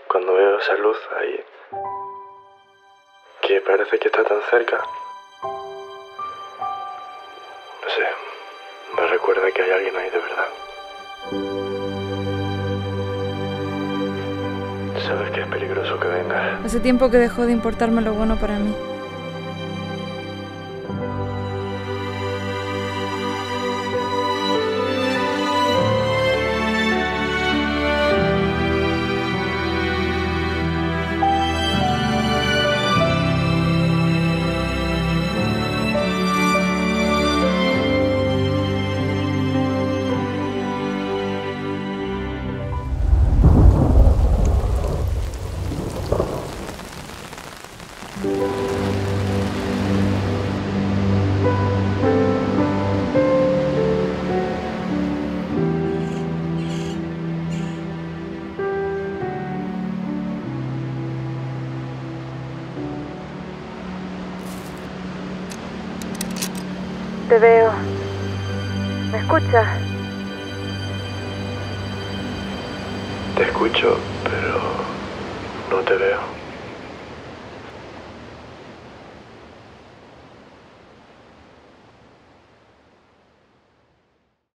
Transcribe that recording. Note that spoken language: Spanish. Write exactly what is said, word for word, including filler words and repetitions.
cuando veo esa luz ahí, que parece que está tan cerca, no sé, me recuerda que hay alguien ahí de verdad. Sabes que es peligroso que venga. Hace tiempo que dejó de importarme lo bueno para mí. Te veo. ¿Me escuchas? Te escucho, pero no te veo.